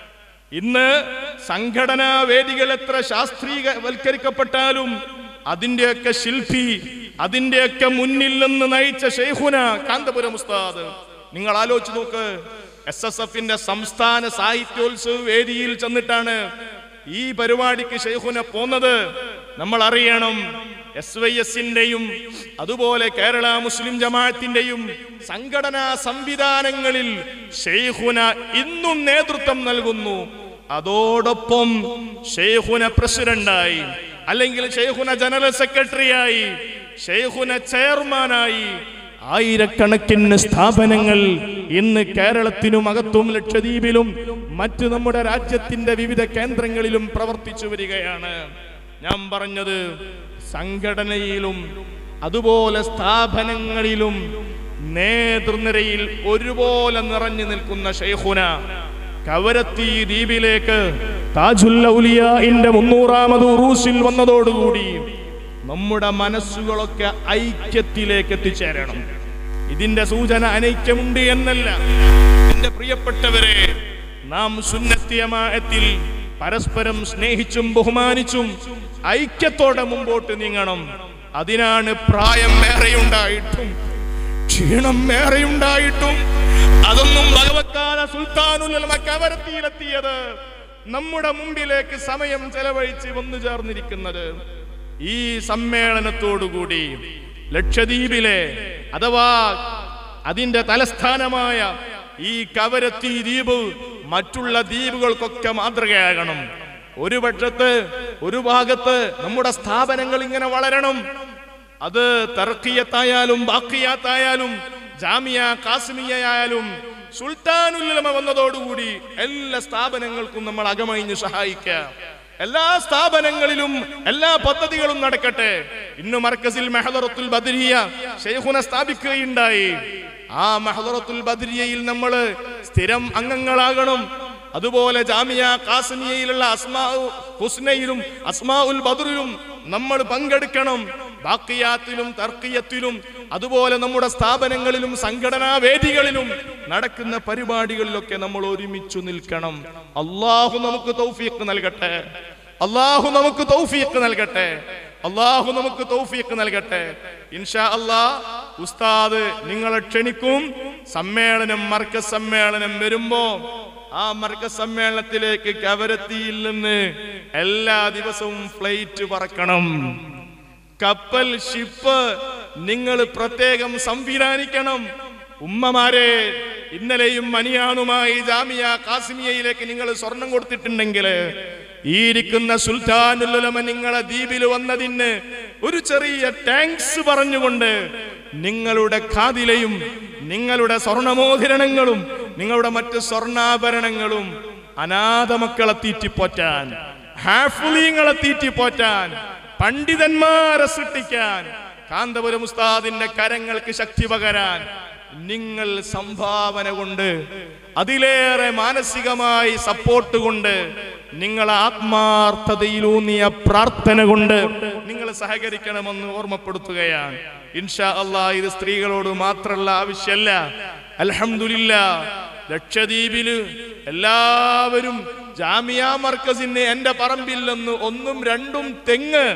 ഇന്ന് സംഘടനാ വേദികൾ എത്ര ശാസ്ത്രീയവൽക്കരിക്കപ്പെട്ടാലും അതിന്റെയൊക്കെ ശില്പി, അതിന്റെയൊക്കെ മുന്നിൽ നിന്ന് നയിച്ച ശൈഖുന കാന്തപുരം ഉസ്താദ്. നിങ്ങൾ ആലോചിച്ച് നോക്ക്, എസ് എസ് എഫിന്റെ സംസ്ഥാന സാഹിത്യോത്സവ വേദിയിൽ ചെന്നിട്ടാണ് ഈ പരിപാടിക്ക് ശൈഖുന പോന്നത്. നമ്മൾ അറിയണം, എസ് വൈ എസിന്റെയും അതുപോലെ കേരള മുസ്ലിം ജമാഅത്തിന്റെയും സംഘടനാ സംവിധാനങ്ങളിൽ ശൈഖുന ഇന്നും നേതൃത്വം നൽകുന്നു. അതോടൊപ്പം ശൈഖുന പ്രസിഡന്റായി, അല്ലെങ്കിൽ ശൈഖുന ജനറൽ സെക്രട്ടറിയായി, ശൈഖുന ചെയർമാനായി ആയിരക്കണക്കിന് സ്ഥാപനങ്ങൾ ഇന്ന് കേരളത്തിനും അകത്തും ലക്ഷദ്വീപിലും മറ്റ് നമ്മുടെ രാജ്യത്തിന്റെ വിവിധ കേന്ദ്രങ്ങളിലും പ്രവർത്തിച്ചു വരികയാണ്. ഞാൻ പറഞ്ഞത്, സംഘടനയിലും അതുപോലെ സ്ഥാപനങ്ങളിലും നേതൃനിരയിൽ ഒരുപോലെ നിറഞ്ഞു നിൽക്കുന്ന ശൈഖുന കവരത്തി ദ്വീപിലേക്ക് താജുൽ ഔലിയാഇന്റെ മുന്നൂറാമത് ഉറൂസിൽ വന്നതോടുകൂടി നമ്മുടെ മനസ്സുകളൊക്കെ ഐക്യത്തിലേക്ക് എത്തിച്ചേരണം. ഇതിന്റെ സൂചന അനൈക്യമുണ്ട് എന്നല്ല. എന്റെ പ്രിയപ്പെട്ടവരെ, നാം സുന്നത്തി ജമാഅത്തിൽ പരസ്പരം സ്നേഹിച്ചും ബഹുമാനിച്ചും ഐക്യത്തോടെ മുമ്പോട്ട് നീങ്ങണം. അതിനാണ് പ്രായം ഏറെയുണ്ടായിട്ടും ക്ഷീണം ഏറെയുണ്ടായിട്ടും അതൊന്നും വകവെക്കാതെ സുൽത്താനുൽ ഉലമ കവരത്തിയിലെത്തിയത്, നമ്മുടെ മുമ്പിലേക്ക് സമയം ചെലവഴിച്ച് വന്നു ചേർന്നിരിക്കുന്നത്. ഈ സമ്മേളനത്തോടുകൂടി ലക്ഷദ്വീപിലെ അഥവാ അതിന്റെ തലസ്ഥാനമായ ഈ കവരത്തി ദ്വീപ് മറ്റുള്ള ദ്വീപുകൾക്കൊക്കെ മാതൃകയാകണം. ഒരു പക്ഷത്ത് ഒരു ഭാഗത്ത് നമ്മുടെ സ്ഥാപനങ്ങൾ ഇങ്ങനെ വളരണം. അത് തർക്കിയത്തായാലും ബാക്കിയാത്തായാലും ജാമിയ കാസിമിയയായാലും സുൽത്താനുൽ ഉലമ വന്നതോടുകൂടി എല്ലാ സ്ഥാപനങ്ങൾക്കും നമ്മൾ അകമഴിഞ്ഞ് സഹായിക്കുക. എല്ലാ സ്ഥാപനങ്ങളിലും എല്ലാ പദ്ധതികളും നടക്കട്ടെ. ഇന്ന് മർക്കസിൽ മഹ്ദറത്തുൽ ബദ്രിയ ശൈഖുന സ്ഥാപിക്കുകയുണ്ടായി. ആ മഹ്ദറത്തുൽ ബദ്രിയയിൽ നമ്മൾ സ്ഥിരം അംഗങ്ങളാകണം. അതുപോലെ ജാമിയ ഖാസിമിയയിലുള്ള അസ്മാഉ ഹുസ്നയിലും അസ്മാഉൽ ബദ്റിലും നമ്മൾ പങ്കെടുക്കണം. ബാക്കിയാത്തിലും തർക്കിയത്തിലും അതുപോലെ നമ്മുടെ സ്ഥാപനങ്ങളിലും സംഘടനാ വേദികളിലും നടക്കുന്ന പരിപാടികളിലൊക്കെ നമ്മൾ ഒരുമിച്ചു നിൽക്കണം. അല്ലാഹു നമുക്ക് തൗഫീഖ് നൽകട്ടെ. അല്ലാഹു നമുക്ക് തൗഫീഖ് നൽകട്ടെ. അല്ലാഹു നമുക്ക് തൗഫീഖ് നൽകട്ടെ. ഇൻഷാ അല്ലാഹ് ഉസ്താദ് നിങ്ങളെ ക്ഷണിക്കും. സമ്മേളനം മർക്കസ് സമ്മേളനം വരുമ്പോ ആ മർക്കസ് സമ്മേളനത്തിലേക്ക് കവരത്തിയിൽ നിന്ന് എല്ലാ ദിവസവും ഫ്ലൈറ്റ് പറക്കണം. കപ്പൽ ഷിപ്പ് നിങ്ങൾ പ്രത്യേകം സംവിധാനിക്കണം. ഉമ്മമാരെ, ഇന്നലെയും മനിയാണുമായി ജാമിയ കാസിമിയയിലേക്ക് നിങ്ങൾ സ്വർണം കൊടുത്തിട്ടുണ്ടെങ്കിൽ ഈ ഇരിക്കുന്ന സുൽത്താനുൽ ഉലമ നിങ്ങളെ ദ്വീപിൽ വന്നതിന് ഒരു ചെറിയ താങ്ക്സ് പറഞ്ഞുകൊണ്ട് നിങ്ങളുടെ ഖാദിലയും നിങ്ങളുടെ സ്വർണമോതിരണങ്ങളും നിങ്ങളുടെ മറ്റ് സ്വർണ്ണാഭരണങ്ങളും അനാഥ മക്കളെ തീറ്റിപ്പോറ്റാൻ, ഹാഫിളീങ്ങളെ തീറ്റിപ്പോറ്റാൻ, പണ്ഡിതന്മാരെ സൃഷ്ടിക്കാൻ, കാന്തപുരം ഉസ്താദിന്റെ കരങ്ങൾക്ക് ശക്തി പകരാൻ നിങ്ങൾ സംഭാവന കൊണ്ട്, അതിലേറെ മാനസികമായി സപ്പോർട്ട് കൊണ്ട്, നിങ്ങൾ ആത്മാർത്ഥതയിലൂന്നിയ പ്രാർത്ഥന കൊണ്ട് നിങ്ങൾ സഹകരിക്കണമെന്ന് ഓർമ്മപ്പെടുത്തുകയാണ്. ഇൻഷാ അല്ലാഹ് ഇത് സ്ത്രീകളോട് മാത്രമുള്ള ആവശ്യമല്ല. അൽഹംദുലില്ലാഹ് ലക്ഷദ്വീപില് എല്ലാവരും ജാമിയ മർക്കസിന് എന്റെ പറമ്പിൽ നിന്ന് ഒന്നും രണ്ടും തെങ്ങ്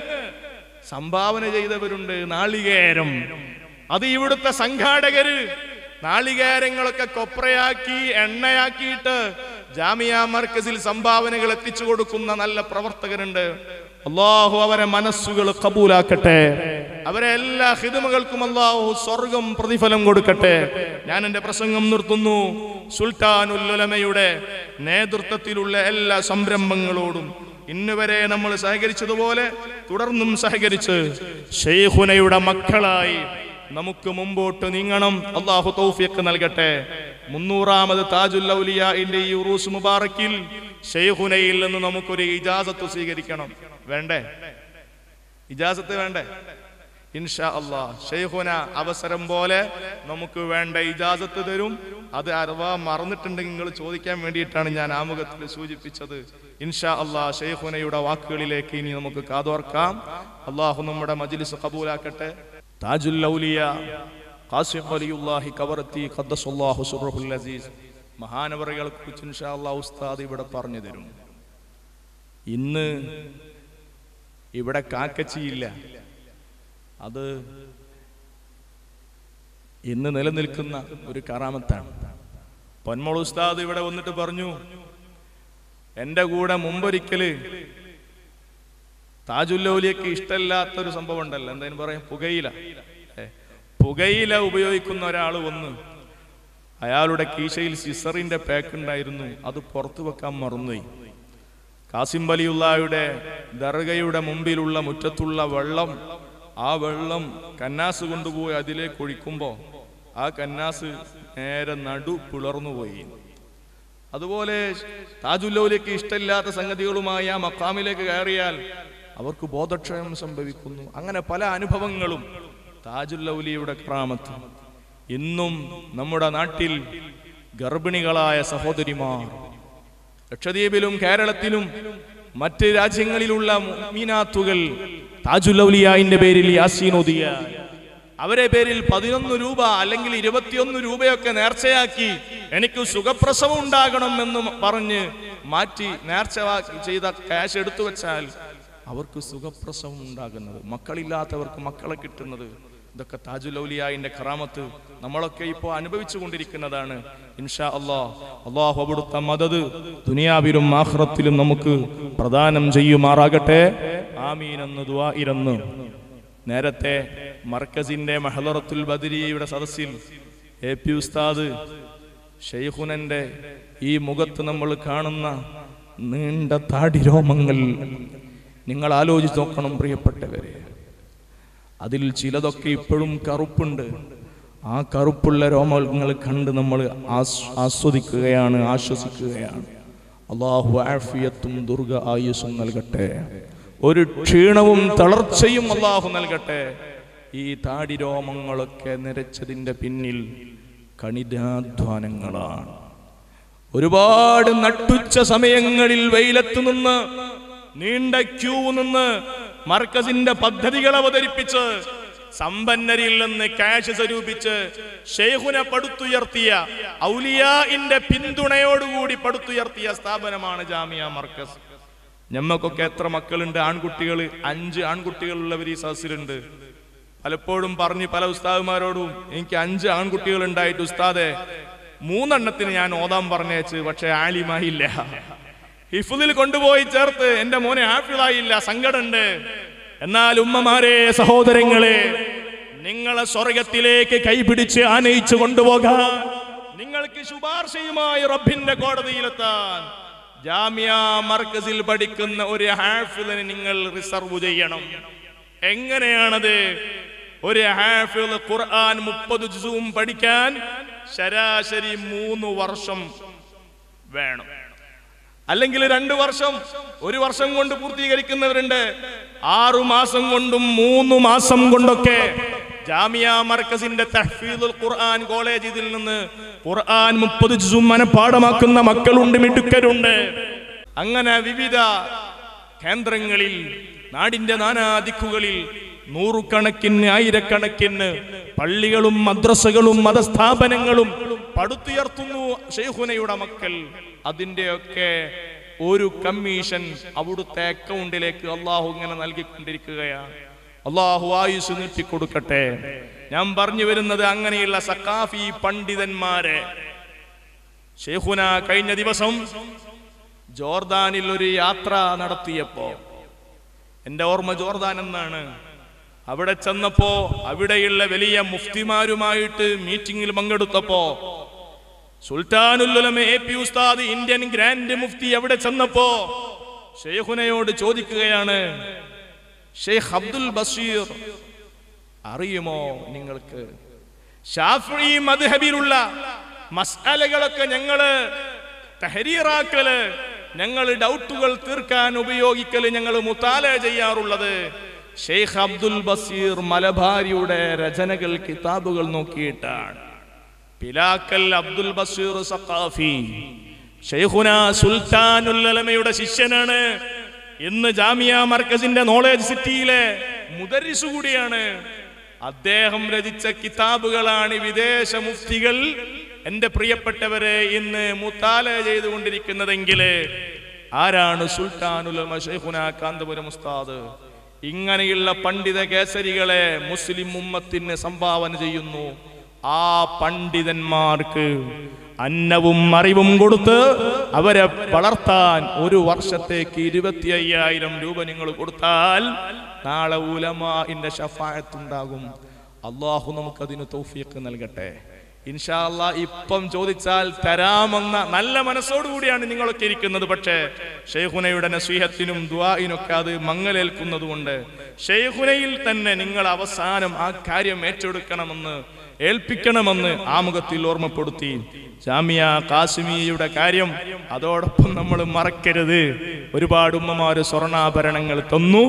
സംഭാവന ചെയ്തവരുണ്ട്. നാളികേരം, അത് ഇവിടുത്തെ സംഘാടകര് നാളികേരങ്ങളൊക്കെ കൊപ്രയാക്കി എണ്ണയാക്കിയിട്ട് ജാമിയ മർക്കസിൽ സംഭാവനകൾ എത്തിച്ചു കൊടുക്കുന്ന നല്ല പ്രവർത്തകരുണ്ട്. അല്ലാഹു അവരെ മനസ്സുകൾ കബൂലാക്കട്ടെ. അവരെ എല്ലാ ഖിദ്മകൾക്കും അല്ലാഹു സ്വർഗം പ്രതിഫലം കൊടുക്കട്ടെ. ഞാൻ എന്റെ പ്രസംഗം നിർത്തുന്നു. സുൽത്താനുൽ ഉലമയുടെ നേതൃത്വത്തിലുള്ള എല്ലാ സംരംഭങ്ങളോടും ഇന്നുവരെ നമ്മൾ സഹകരിച്ചതുപോലെ തുടർന്നും സഹകരിച്ച് ശൈഖുനയുടെ മക്കളായി നമുക്ക് മുമ്പോട്ട് നീങ്ങണം. അല്ലാഹു തൗഫീഖ് നൽകട്ടെ. മുന്നൂറാമത് താജുൽ ഔലിയാഇന്റെ ഈ ഉറൂസ് മുബാറക്കിൽ ശൈഖുനയിൽ നിന്ന് നമുക്കൊരു ഇജാസത്ത് സ്വീകരിക്കണം. വേണ്ടേ? ഇജാസത്ത് വേണ്ടേ? ഇൻഷാ അല്ലാഹ് ശൈഖുന അവസരം പോലെ നമുക്ക് വേണ്ട ഇജാസത്ത് തരും. അത് അഥവാ മറന്നിട്ടുണ്ടെങ്കിൽ നിങ്ങൾ ചോദിക്കാൻ വേണ്ടിയിട്ടാണ് ഞാൻ ആമുഖത്തിൽ സൂചിപ്പിച്ചത്. ഇൻഷാ അല്ലാഹ് ശൈഖുനയുടെ വാക്കുകളിലേക്ക് ഇനി നമുക്ക് കാതോർക്കാം. അല്ലാഹു നമ്മുടെ മജ്ലിസ് ഖബൂലാക്കട്ടെ. താജുൽ ഔലിയ ഖാസിം വലിയുല്ലാഹി കവറത്തി ഖദ്ദസല്ലാഹു സുറഹുൽ അസീസ് മഹാനവറുകളെ കുറിച്ച് ഇൻഷാ അല്ലാഹ് ഉസ്താദ് ഇവിടെ പറഞ്ഞു തരും. ഇന്ന് ഇവിടെ കാക്കച്ചിയില്ല. അത് ഇന്ന് നിലനിൽക്കുന്ന ഒരു കറാമത്താണ്. പൊന്മോൾ ഉസ്താദ് ഇവിടെ വന്നിട്ട് പറഞ്ഞു, എന്റെ കൂടെ മുമ്പൊരിക്കല് താജുൽ ഔലിയക്ക് ഇഷ്ടമില്ലാത്തൊരു സംഭവം ഉണ്ടല്ലോ, എന്തായാലും പറയാം, പുകയില. പുകയില ഉപയോഗിക്കുന്ന ഒരാൾ വന്ന് അയാളുടെ കീശയിൽ സിസറിന്റെ പാക്ക് ഉണ്ടായിരുന്നു, അത് പുറത്തു വെക്കാൻ മറന്നുപോയി. കാസിം വലിയുള്ളായുടെ ദർഗയുടെ മുമ്പിലുള്ള മുറ്റത്തുള്ള വെള്ളം, ആ വെള്ളം കന്നാസ് കൊണ്ടുപോയി അതിലേക്ക് ഒഴിക്കുമ്പോൾ ആ കന്നാസ് നേരെ നടു പിളർന്നുപോയി. അതുപോലെ താജുൽ ഔലിയക്ക് ഇഷ്ടമില്ലാത്ത സംഗതികളുമായി ആ മഖാമിലേക്ക് കയറിയാൽ അവർക്ക് ബോധക്ഷയം സംഭവിക്കുന്നു. അങ്ങനെ പല അനുഭവങ്ങളും. താജുൽ ഔലിയയുടെ കറാമത്ത് ഇന്നും നമ്മുടെ നാട്ടിൽ ഗർഭിണികളായ സഹോദരിമാർ, ലക്ഷദ്വീപിലും കേരളത്തിലും മറ്റ് രാജ്യങ്ങളിലുള്ള മുഅ്മിനാത്തുകൾ താജുൽ ഔലിയാന്റെ പേരിൽ യാസീൻ ഓതിയ, അവരെ പേരിൽ പതിനൊന്ന് രൂപ അല്ലെങ്കിൽ ഇരുപത്തിയൊന്ന് രൂപയൊക്കെ നേർച്ചയാക്കി എനിക്ക് സുഖപ്രസവം ഉണ്ടാകണം എന്ന് പറഞ്ഞ് മാറ്റി നേർച്ച ചെയ്ത ക്യാഷ് എടുത്തു വെച്ചാൽ അവർക്ക് സുഖപ്രസവം ഉണ്ടാകുന്നത്, മക്കളില്ലാത്തവർക്ക് മക്കളെ കിട്ടുന്നത്, ഇതൊക്കെ താജുൽ ഔലിയാന്റെ കറാമത്ത് നമ്മളൊക്കെ ഇപ്പോൾ അനുഭവിച്ചു കൊണ്ടിരിക്കുന്നതാണ്. ഇൻഷാ അല്ലാഹ് അല്ലാഹു അവിടുത്തെ മദദ് ദുനിയാവിലും ആഖിറത്തിലും നമുക്ക് പ്രദാനം ചെയ്യുമാറാകട്ടെ. ആമീൻ എന്ന് ദുആ ഇരന്ന് നേരത്തെ മർക്കസിന്റെ മഹ്ലറത്തുൽ ബദരിയുടെ സദസ്സിൽ എ പി ഉസ്താദ് ശൈഖുനന്റെ ഈ മുഖത്ത് നമ്മൾ കാണുന്ന നീണ്ട താടി രോമങ്ങൾ നിങ്ങൾ ആലോചിച്ച് നോക്കണം പ്രിയപ്പെട്ടവരെ. അതിൽ ചിലതൊക്കെ ഇപ്പോഴും കറുപ്പുണ്ട്. ആ കറുപ്പുള്ള രോമങ്ങൾ കണ്ട് നമ്മൾ ആസ്വദിക്കുകയാണ്, ആശ്വസിക്കുകയാണ്. അല്ലാഹു ആഫിയത്തും ദുർഗ ആയുസ്സും നൽകട്ടെ. ഒരു ക്ഷീണവും തളർച്ചയും അല്ലാഹു നൽകട്ടെ. ഈ താടി രോമങ്ങളൊക്കെ നിരച്ചതിന്റെ പിന്നിൽ കഠിനാധ്വാനങ്ങളാണ്. ഒരുപാട് നട്ടുച്ച സമയങ്ങളിൽ വെയിലത്ത് നിന്ന് നീണ്ട ക്യൂ നിന്ന് മർക്കസിന്റെ പദ്ധതികൾ അവതരിപ്പിച്ച് സമ്പന്നരിൽ നിന്ന് ക്യാഷ് സ്വരൂപിച്ച് ശൈഖുനെ പടുത്തുയർത്തിയ, ഔലിയാഇന്റെ പിന്തുണയോടുകൂടി പടുത്തുയർത്തിയ സ്ഥാപനമാണ് ജാമിയ മർക്കസ്. ഞമ്മക്കൊക്കെ എത്ര മക്കളുണ്ട്? ആൺകുട്ടികൾ, അഞ്ച് ആൺകുട്ടികളുള്ളവർ ഈ സദസ്സിലുണ്ട്. പലപ്പോഴും പറഞ്ഞ് പല ഉസ്താദുമാരോടും എനിക്ക് അഞ്ച് ആൺകുട്ടികൾ ഉണ്ടായിട്ട് ഉസ്താദെ മൂന്നെണ്ണത്തിന് ഞാൻ ഓതാൻ പറഞ്ഞേച്ച്, പക്ഷെ ആലിമായില്ല. ഹിഫ്ളിൽ കൊണ്ടുപോയി ചേർത്ത് എന്റെ മോനെ ഹാഫിളായില്ല, സങ്കടമുണ്ട്. എന്നാൽ ഉമ്മമാരെ, സഹോദരങ്ങളെ, നിങ്ങളെ സ്വർഗത്തിലേക്ക് കൈപിടിച്ച് ആനയിച്ചു കൊണ്ടുപോകാൻ, നിങ്ങൾക്ക് ശുപാർശയുമായി റബ്ബിന്റെ കോടതിയിലെത്താൻ ജാമിയ മർക്കസിൽ പഠിക്കുന്ന ഒരു ഹാഫിളിനെ നിങ്ങൾ റിസർവ് ചെയ്യണം. എങ്ങനെയാണത്? ഒരു ഹാഫിൾ ഖുർആൻ മുപ്പത് ജുസും പഠിക്കാൻ ശരാശരി മൂന്ന് വർഷം വേണം, അല്ലെങ്കിൽ രണ്ടു വർഷം. ഒരു വർഷം കൊണ്ട് പൂർത്തീകരിക്കുന്നവരുണ്ട്. ആറു മാസം കൊണ്ടും മൂന്ന് മാസം കൊണ്ടൊക്കെ ജാമിയ മർക്കസിന്റെ തഹ്ഫീദുൽ ഖുർആൻ കോളേജിൽ നിന്ന് ഖുർആൻ മുപ്പത് ജുസും മനഃപാഠമാക്കുന്ന മക്കളുണ്ട്, മിടുക്കരുണ്ട്. അങ്ങനെ വിവിധ കേന്ദ്രങ്ങളിൽ, നാടിന്റെ നാനാദിക്കുകളിൽ നൂറുകണക്കിന് ആയിരക്കണക്കിന് പള്ളികളും മദ്രസകളും മതസ്ഥാപനങ്ങളും പടുത്തുയർത്തുന്നു ശൈഖുനയുടെ മക്കൾ. അതിന്റെയൊക്കെ ഒരു കമ്മീഷൻ അവിടുത്തെ അക്കൗണ്ടിലേക്ക് അള്ളാഹു ഇങ്ങനെ നൽകിക്കൊണ്ടിരിക്കുകയാണ്. അള്ളാഹു ആയുസ് നീട്ടിക്കൊടുക്കട്ടെ. ഞാൻ പറഞ്ഞു വരുന്നത് അങ്ങനെയുള്ള സഖാഫി പണ്ഡിതന്മാരെ. ശൈഖുന കഴിഞ്ഞ ദിവസം ജോർദാനിൽ ഒരു യാത്ര നടത്തിയപ്പോ, എന്റെ ഓർമ്മ ജോർദാൻ എന്നാണ്. അവിടെ ചെന്നപ്പോ അവിടെയുള്ള വലിയ മുഫ്തിമാരുമായിട്ട് മീറ്റിംഗിൽ പങ്കെടുത്തപ്പോ സുൽത്താനുൽ ഉലമ എ പി ഉസ്താദ്, ഇന്ത്യൻ ഗ്രാൻഡ് മുഫ്തി, അവിടെ ചെന്നപ്പോ ശൈഖുനയോട് ചോദിക്കുകയാണ്, ഷെയ്ഖ് അബ്ദുൽ ബഷീർ അറിയുമോ നിങ്ങൾക്ക്? ശാഫിഈ മദ്ഹബിലുള്ള മസ്അലകളൊക്കെ ഞങ്ങള് തഹരീറാക്കല്, ഞങ്ങൾ ഡൗട്ടുകൾ തീർക്കാൻ ഉപയോഗിക്കല്, ഞങ്ങൾ മുതാല ചെയ്യാറുള്ളത് ഷെയ്ഖ് അബ്ദുൽ ബഷീർ മലബാരിയുടെ രചനകൾ, കിതാബുകൾ നോക്കിയിട്ടാണ്. പിലാക്കൽ അബ്ദുൽ ബഷീർ സഖാഫി ശൈഖുന സുൽത്താനുൽ ഉലമയുടെ ശിഷ്യനാണ്. ഇന്ന് ജാമിയ മർക്കസിന്റെ നോളേജ് സിറ്റിയിലെ മുദരിസ് കൂടിയാണ്. അദ്ദേഹം രചിച്ച കിതാബുകളാണ് വിദേശ മുഫ്തികൾ, എന്റെ പ്രിയപ്പെട്ടവരെ, ഇന്ന് മുതാല ചെയ്തുകൊണ്ടിരിക്കുന്നതെങ്കിൽ ആരാണ്? സുൽത്താനുൽ ഉലമ ശൈഖുന കാന്തപുരം ഉസ്താദ്. ഇങ്ങനെയുള്ള പണ്ഡിത കേസരികളെ മുസ്ലിം ഉമ്മത്തിന് സംഭാവന ചെയ്യുന്നു. ആ പണ്ഡിതന്മാർക്ക് അന്നവും അറിവും കൊടുത്ത് അവരെ വളർത്താൻ ഒരു വർഷത്തേക്ക് ഇരുപത്തി അയ്യായിരം രൂപ നിങ്ങൾ കൊടുത്താൽ നാളെ ഉലമാഇന്റെ ശഫാഅത്ത് ഉണ്ടാകും. അള്ളാഹു നമുക്കതിന് തൗഫീഖ് നൽകട്ടെ. ഇൻഷാ അല്ലാഹ് ഇപ്പം ചോദിച്ചാൽ തരാമെന്ന നല്ല മനസ്സോടുകൂടിയാണ് നിങ്ങളൊക്കെ ഇരിക്കുന്നത്. പക്ഷേ ശൈഖുനയുടെ നസീഹത്തിനും ദുആഇനൊക്കെ അത് മങ്ങലേൽക്കുന്നത് കൊണ്ട് ശൈഖുനയിൽ തന്നെ നിങ്ങൾ അവസാനം ആ കാര്യം ഏറ്റെടുക്കണമെന്ന്, ഏൽപ്പിക്കണമെന്ന് ആമുഖത്തിൽ ഓർമ്മപ്പെടുത്തി. ജാമിയ ഖാസിമിയയുടെ കാര്യം അതോടൊപ്പം നമ്മൾ മറക്കരുത്. ഒരുപാട് ഉമ്മമാര് സ്വർണ്ണാഭരണങ്ങൾ തന്നു.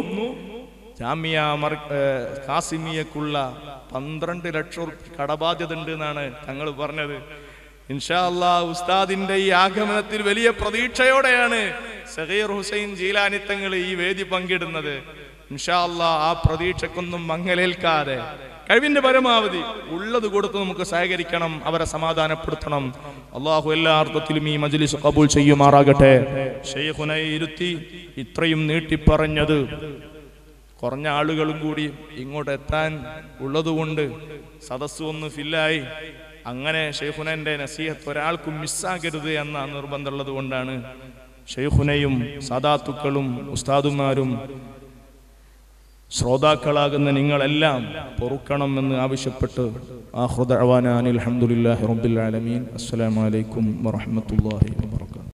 ജാമിയ മർ ഖാസിമിയക്കുള്ള പന്ത്രണ്ട് ലക്ഷം കടബാധ്യത ഉണ്ട് എന്നാണ് തങ്ങൾ പറഞ്ഞത്. ഇൻഷാ അല്ലാഹ് ഉസ്താദിന്റെ ഈ ആഗമനത്തിൽ വലിയ പ്രതീക്ഷയോടെയാണ് സഗീർ ഹുസൈൻ ജീലാനി തങ്ങൾ ഈ വേദി പങ്കിടുന്നത്. ഇൻഷാ അല്ലാഹ് ആ പ്രതീക്ഷക്കൊന്നും മങ്ങലേൽക്കാതെ കഴിവിന്റെ പരമാവധി ഉള്ളത് കൊടുത്ത് നമുക്ക് സഹകരിക്കണം, അവരെ സമാധാനപ്പെടുത്തണം. അള്ളാഹു എല്ലാ അർത്ഥത്തിലും ഈ മജ്ലിസ് ഖബൂൽ ചെയ്യുമാറാകട്ടെ. ശൈഖുനയെ ഇരുത്തി ഇത്രയും നീട്ടിപ്പറഞ്ഞത് കുറഞ്ഞ ആളുകളും കൂടി ഇങ്ങോട്ട് എത്താൻ ഉള്ളതുകൊണ്ട് സദസ്സ് ഒന്ന് ഫില്ലായി. അങ്ങനെ ശൈഖുനന്റെ നസീഹത്ത് ഒരാൾക്കും മിസ്സാകരുത് എന്ന നിർബന്ധമുള്ളത് കൊണ്ടാണ് ശൈഖുനയും സാദാത്തുക്കളും ഉസ്താദുമാരും ശ്രോതാക്കളാകുന്ന നിങ്ങളെല്ലാം പൊറുക്കണമെന്ന് ആവശ്യപ്പെട്ട് ആഖിറു ദഅവാനാ അനിൽ ഹംദുലില്ലാഹി റബ്ബിൽ ആലമീൻ. അസ്സലാമു അലൈക്കും വറഹ്മത്തുള്ളാഹി വബറകാതുഹു.